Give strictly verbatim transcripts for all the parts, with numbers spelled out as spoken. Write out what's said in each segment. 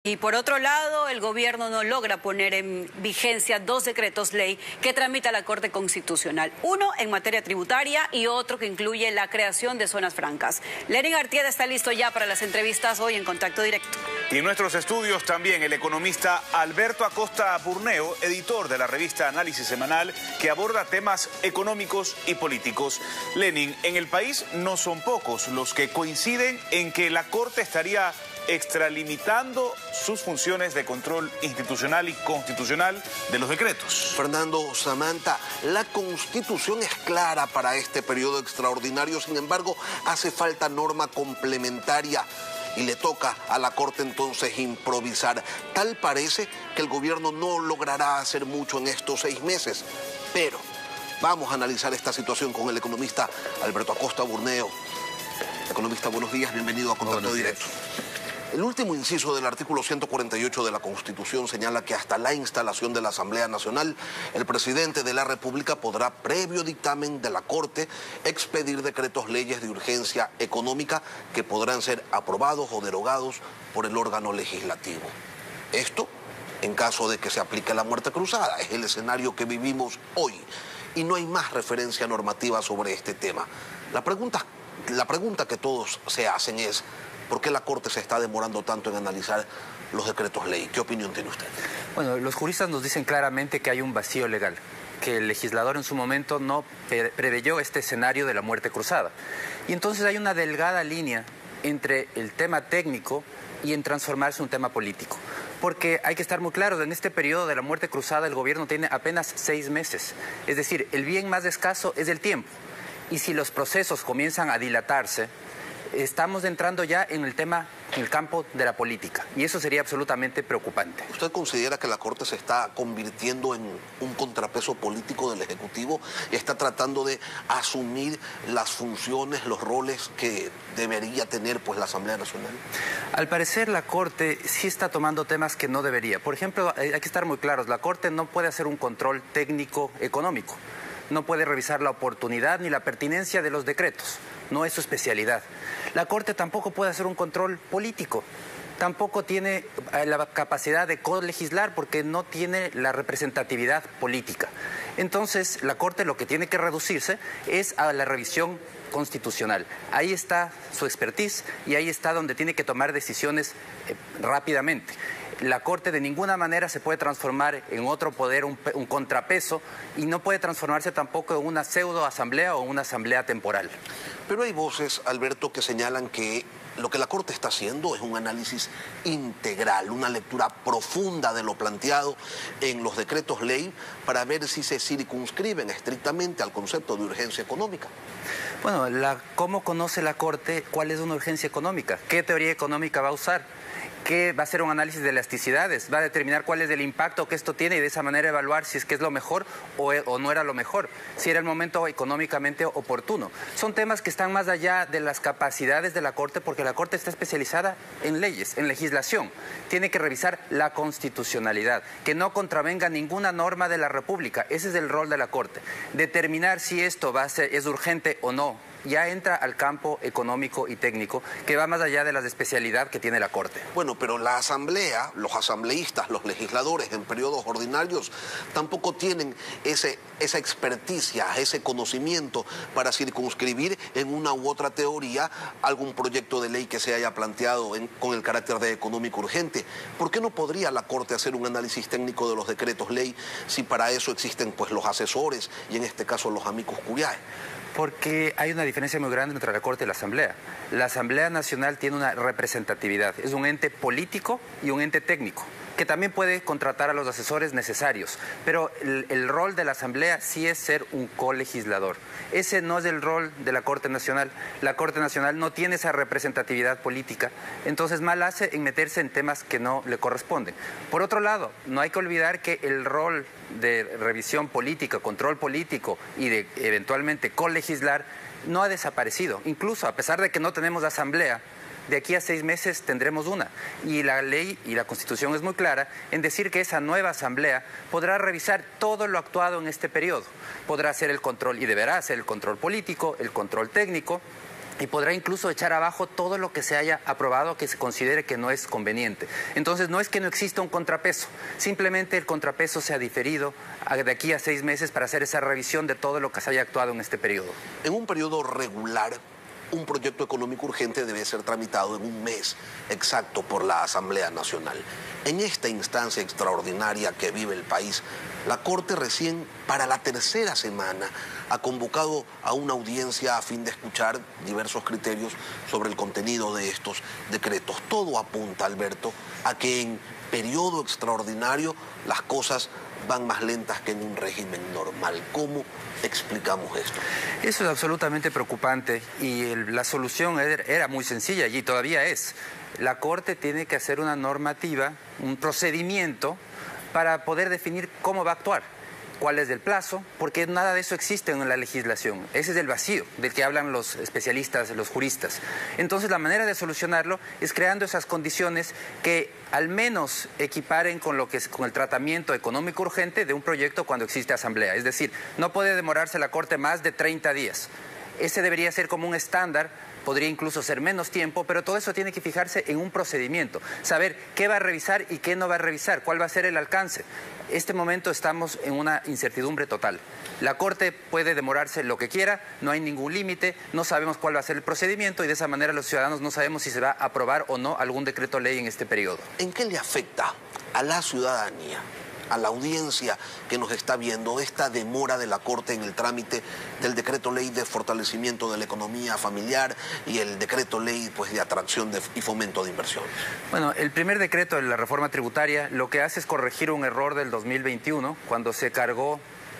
Y por otro lado, el gobierno no logra poner en vigencia dos decretos ley que tramita la Corte Constitucional. Uno en materia tributaria y otro que incluye la creación de zonas francas. Lenin Artieda está listo ya para las entrevistas hoy en Contacto Directo. Y en nuestros estudios también el economista Alberto Acosta Burneo, editor de la revista Análisis Semanal, que aborda temas económicos y políticos. Lenin, en el país no son pocos los que coinciden en que la Corte estaría extralimitando sus funciones de control institucional y constitucional de los decretos. Fernando, Samantha, la Constitución es clara para este periodo extraordinario, sin embargo, hace falta norma complementaria y le toca a la Corte entonces improvisar. Tal parece que el gobierno no logrará hacer mucho en estos seis meses, pero vamos a analizar esta situación con el economista Alberto Acosta Burneo. Economista, buenos días, bienvenido a Contacto Directo. El último inciso del artículo ciento cuarenta y ocho de la Constitución señala que hasta la instalación de la Asamblea Nacional, el presidente de la República podrá, previo dictamen de la Corte, expedir decretos leyes de urgencia económica que podrán ser aprobados o derogados por el órgano legislativo. Esto, en caso de que se aplique la muerte cruzada, es el escenario que vivimos hoy y no hay más referencia normativa sobre este tema. La pregunta, la pregunta que todos se hacen es: ¿por qué la Corte se está demorando tanto en analizar los decretos ley? ¿Qué opinión tiene usted? Bueno, los juristas nos dicen claramente que hay un vacío legal, que el legislador en su momento no preveyó este escenario de la muerte cruzada. Y entonces hay una delgada línea entre el tema técnico y en transformarse en un tema político. Porque hay que estar muy claros, en este periodo de la muerte cruzada el gobierno tiene apenas seis meses. Es decir, el bien más escaso es el tiempo. Y si los procesos comienzan a dilatarse, estamos entrando ya en el tema, en el campo de la política, y eso sería absolutamente preocupante. ¿Usted considera que la Corte se está convirtiendo en un contrapeso político del Ejecutivo y está tratando de asumir las funciones, los roles que debería tener pues la Asamblea Nacional? Al parecer la Corte sí está tomando temas que no debería. Por ejemplo, hay que estar muy claros, la Corte no puede hacer un control técnico económico. No puede revisar la oportunidad ni la pertinencia de los decretos, no es su especialidad. La Corte tampoco puede hacer un control político, tampoco tiene la capacidad de colegislar porque no tiene la representatividad política. Entonces, la Corte lo que tiene que reducirse es a la revisión constitucional. Ahí está su expertise y ahí está donde tiene que tomar decisiones eh, rápidamente. La Corte de ninguna manera se puede transformar en otro poder, un, un contrapeso, y no puede transformarse tampoco en una pseudo-asamblea o una asamblea temporal. Pero hay voces, Alberto, que señalan que lo que la Corte está haciendo es un análisis integral, una lectura profunda de lo planteado en los decretos ley para ver si se circunscriben estrictamente al concepto de urgencia económica. Bueno, la, ¿cómo conoce la Corte cuál es una urgencia económica? ¿Qué teoría económica va a usar? ¿Qué va a hacer un análisis de elasticidades? Va a determinar cuál es el impacto que esto tiene y de esa manera evaluar si es que es lo mejor o, o no era lo mejor, si era el momento económicamente oportuno. Son temas que están más allá de las capacidades de la Corte, porque la Corte está especializada en leyes, en legislación. Tiene que revisar la constitucionalidad, que no contravenga ninguna norma de la República. Ese es el rol de la Corte. Determinar si esto va a ser, es urgente o no. Ya entra al campo económico y técnico, que va más allá de las especialidades que tiene la Corte. Bueno, pero la Asamblea, los asambleístas, los legisladores en periodos ordinarios tampoco tienen ese, esa experticia, ese conocimiento para circunscribir en una u otra teoría algún proyecto de ley que se haya planteado en, con el carácter de económico urgente. ¿Por qué no podría la Corte hacer un análisis técnico de los decretos ley si para eso existen pues los asesores y en este caso los amicus curiae? Porque hay una diferencia muy grande entre la Corte y la Asamblea. La Asamblea Nacional tiene una representatividad, es un ente político y un ente técnico, que también puede contratar a los asesores necesarios, pero el, el rol de la Asamblea sí es ser un colegislador. Ese no es el rol de la Corte Nacional. La Corte Nacional no tiene esa representatividad política, entonces mal hace en meterse en temas que no le corresponden. Por otro lado, no hay que olvidar que el rol de revisión política, control político y de eventualmente colegislar no ha desaparecido. Incluso a pesar de que no tenemos asamblea, de aquí a seis meses tendremos una. Y la ley y la Constitución es muy clara en decir que esa nueva asamblea podrá revisar todo lo actuado en este periodo. Podrá hacer el control y deberá hacer el control político, el control técnico, y podrá incluso echar abajo todo lo que se haya aprobado que se considere que no es conveniente. Entonces no es que no exista un contrapeso, simplemente el contrapeso se ha diferido de aquí a seis meses para hacer esa revisión de todo lo que se haya actuado en este periodo. En un periodo regular, un proyecto económico urgente debe ser tramitado en un mes exacto por la Asamblea Nacional. En esta instancia extraordinaria que vive el país, la Corte recién para la tercera semana ha convocado a una audiencia a fin de escuchar diversos criterios sobre el contenido de estos decretos. Todo apunta, Alberto, a que en periodo extraordinario las cosas van más lentas que en un régimen normal. ¿Cómo explicamos esto? Eso es absolutamente preocupante y el, la solución era, era muy sencilla y todavía es. La Corte tiene que hacer una normativa, un procedimiento para poder definir cómo va a actuar, cuál es el plazo, porque nada de eso existe en la legislación. Ese es el vacío del que hablan los especialistas, los juristas. Entonces la manera de solucionarlo es creando esas condiciones que al menos equiparen con lo que es, con el tratamiento económico urgente de un proyecto cuando existe asamblea. Es decir, no puede demorarse la Corte más de treinta días. Ese debería ser como un estándar. Podría incluso ser menos tiempo, pero todo eso tiene que fijarse en un procedimiento, saber qué va a revisar y qué no va a revisar, cuál va a ser el alcance. En este momento estamos en una incertidumbre total. La Corte puede demorarse lo que quiera, no hay ningún límite, no sabemos cuál va a ser el procedimiento y de esa manera los ciudadanos no sabemos si se va a aprobar o no algún decreto ley en este periodo. ¿En qué le afecta a la ciudadanía, a la audiencia que nos está viendo, esta demora de la Corte en el trámite del decreto ley de fortalecimiento de la economía familiar y el decreto ley pues, de atracción de, y fomento de inversión? Bueno, el primer decreto de la reforma tributaria lo que hace es corregir un error del dos mil veintiuno, cuando se cargó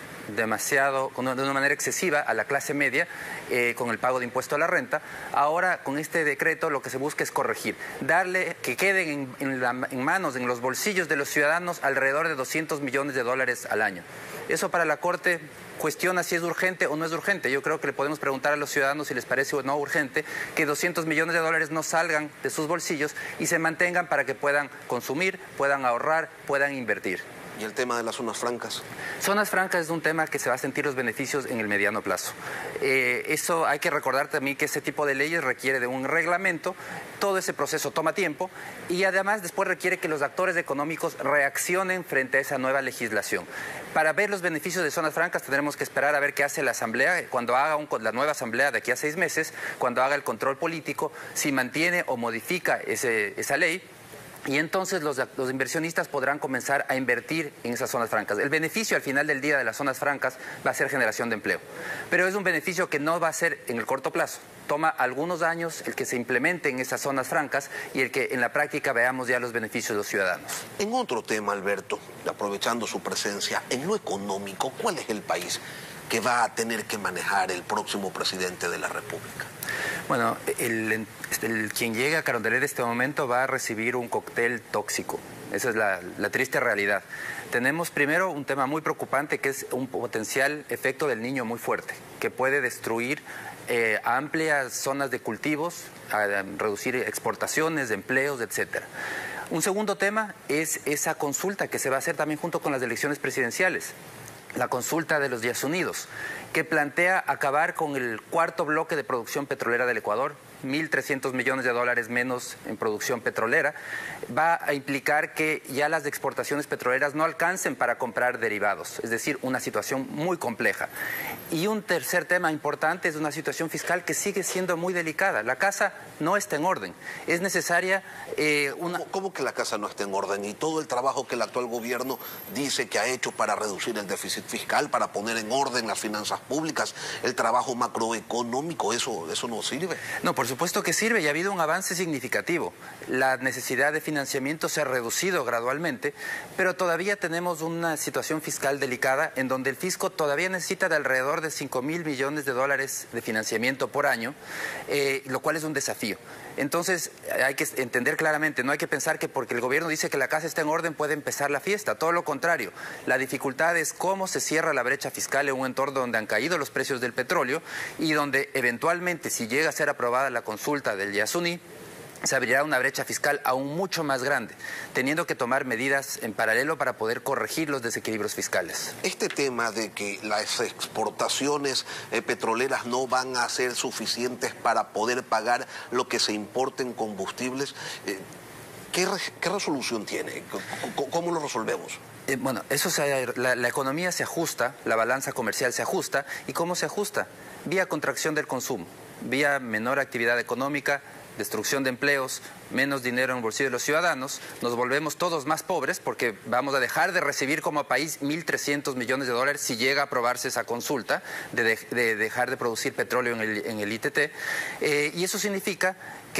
demasiado, de una manera excesiva a la clase media eh, con el pago de impuesto a la renta. Ahora con este decreto lo que se busca es corregir, darle que queden en, en, la, en manos, en los bolsillos de los ciudadanos alrededor de doscientos millones de dólares al año. Eso para la Corte cuestiona si es urgente o no es urgente. Yo creo que le podemos preguntar a los ciudadanos si les parece o no urgente que doscientos millones de dólares no salgan de sus bolsillos y se mantengan para que puedan consumir, puedan ahorrar, puedan invertir. ¿Y el tema de las zonas francas? Zonas francas es un tema que se va a sentir los beneficios en el mediano plazo. Eh, eso hay que recordar también que ese tipo de leyes requiere de un reglamento, todo ese proceso toma tiempo y además después requiere que los actores económicos reaccionen frente a esa nueva legislación. Para ver los beneficios de zonas francas tendremos que esperar a ver qué hace la Asamblea, cuando haga un, la nueva Asamblea de aquí a seis meses, cuando haga el control político, si mantiene o modifica ese, esa ley. Y entonces los, los inversionistas podrán comenzar a invertir en esas zonas francas. El beneficio al final del día de las zonas francas va a ser generación de empleo. Pero es un beneficio que no va a ser en el corto plazo. Toma algunos años el que se implemente en esas zonas francas y el que en la práctica veamos ya los beneficios de los ciudadanos. En otro tema, Alberto, aprovechando su presencia, en lo económico, ¿cuál es el país que va a tener que manejar el próximo presidente de la República? Bueno, el, el, quien llegue a Carondelet en este momento va a recibir un cóctel tóxico. Esa es la, la triste realidad. Tenemos primero un tema muy preocupante que es un potencial efecto del niño muy fuerte, que puede destruir eh, amplias zonas de cultivos, a, a reducir exportaciones, de empleos, etcétera. Un segundo tema es esa consulta que se va a hacer también junto con las elecciones presidenciales. La consulta de los Días Unidos, que plantea acabar con el cuarto bloque de producción petrolera del Ecuador, mil trescientos millones de dólares menos en producción petrolera, va a implicar que ya las exportaciones petroleras no alcancen para comprar derivados, es decir, una situación muy compleja. Y un tercer tema importante es una situación fiscal que sigue siendo muy delicada. La casa no está en orden. Es necesaria eh, una... ¿Cómo, ¿Cómo que la casa no está en orden? Y todo el trabajo que el actual gobierno dice que ha hecho para reducir el déficit fiscal, para poner en orden las finanzas públicas, el trabajo macroeconómico, ¿eso, eso no sirve? No, por supuesto que sirve y ha habido un avance significativo. La necesidad de financiamiento se ha reducido gradualmente, pero todavía tenemos una situación fiscal delicada en donde el fisco todavía necesita de alrededor de cinco mil millones de dólares de financiamiento por año, eh, lo cual es un desafío. Entonces hay que entender claramente, no hay que pensar que porque el gobierno dice que la casa está en orden puede empezar la fiesta, todo lo contrario. La dificultad es cómo se cierra la brecha fiscal en un entorno donde han caído los precios del petróleo y donde eventualmente, si llega a ser aprobada la consulta del Yasuní, se abrirá una brecha fiscal aún mucho más grande, teniendo que tomar medidas en paralelo para poder corregir los desequilibrios fiscales. Este tema de que las exportaciones eh, petroleras no van a ser suficientes para poder pagar lo que se importa en combustibles, eh, ¿qué, re ¿qué resolución tiene? ¿Cómo, cómo lo resolvemos? Eh, bueno, eso se, la, la economía se ajusta, la balanza comercial se ajusta. ¿Y cómo se ajusta? Vía contracción del consumo, vía menor actividad económica, destrucción de empleos, menos dinero en el bolsillo de los ciudadanos, nos volvemos todos más pobres porque vamos a dejar de recibir como país mil trescientos millones de dólares si llega a aprobarse esa consulta de, de, de dejar de producir petróleo en el, en el I T T. Eh, y eso significa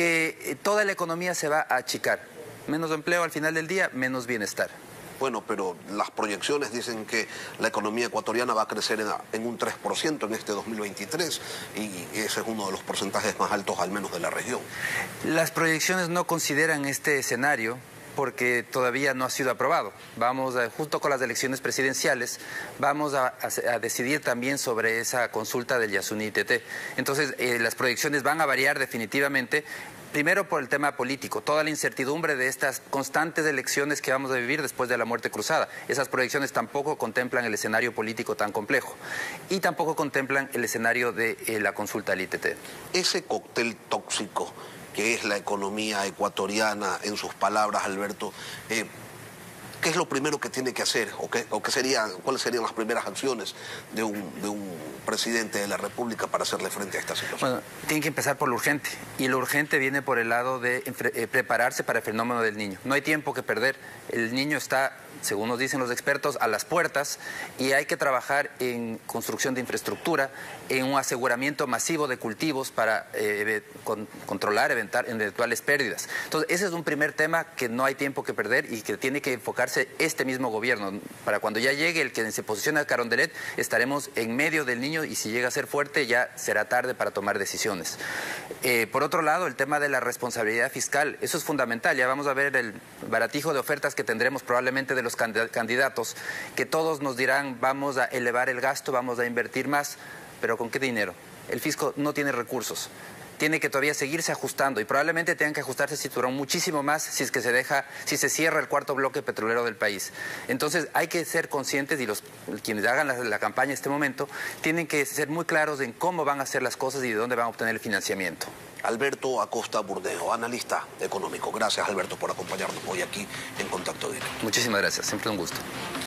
que toda la economía se va a achicar. Menos empleo al final del día, menos bienestar. Bueno, pero las proyecciones dicen que la economía ecuatoriana va a crecer en, en un tres por ciento en este dos mil veintitrés y ese es uno de los porcentajes más altos al menos de la región. Las proyecciones no consideran este escenario porque todavía no ha sido aprobado. Vamos, a, junto con las elecciones presidenciales, vamos a, a, a decidir también sobre esa consulta del Yasuní I T T. Entonces, eh, las proyecciones van a variar definitivamente. Primero por el tema político, toda la incertidumbre de estas constantes elecciones que vamos a vivir después de la muerte cruzada. Esas proyecciones tampoco contemplan el escenario político tan complejo y tampoco contemplan el escenario de eh, la consulta del I T T. Ese cóctel tóxico que es la economía ecuatoriana, en sus palabras, Alberto, eh, ¿qué es lo primero que tiene que hacer? ¿O, qué, o qué serían, cuáles serían las primeras acciones de un, de un presidente de la República para hacerle frente a esta situación? Bueno, tiene que empezar por lo urgente. Y lo urgente viene por el lado de eh, prepararse para el fenómeno del niño. No hay tiempo que perder. El niño está, según nos dicen los expertos, a las puertas y hay que trabajar en construcción de infraestructura, en un aseguramiento masivo de cultivos para eh, con, controlar eventar, eventuales pérdidas. Entonces, ese es un primer tema que no hay tiempo que perder y que tiene que enfocarse este mismo gobierno. Para cuando ya llegue el que se posiciona a Carondelet, estaremos en medio del niño y si llega a ser fuerte ya será tarde para tomar decisiones. Eh, por otro lado, el tema de la responsabilidad fiscal, eso es fundamental. Ya vamos a ver el baratijo de ofertas que tendremos probablemente de los candidatos, que todos nos dirán vamos a elevar el gasto, vamos a invertir más, pero ¿con qué dinero? El fisco no tiene recursos. Tiene que todavía seguirse ajustando y probablemente tengan que ajustarse el cinturón muchísimo más si es que se deja, si se cierra el cuarto bloque petrolero del país. Entonces hay que ser conscientes y los quienes hagan la, la campaña en este momento tienen que ser muy claros en cómo van a hacer las cosas y de dónde van a obtener el financiamiento. Alberto Acosta Burneo, analista económico. Gracias, Alberto, por acompañarnos hoy aquí en Contacto Directo. Muchísimas gracias, siempre un gusto.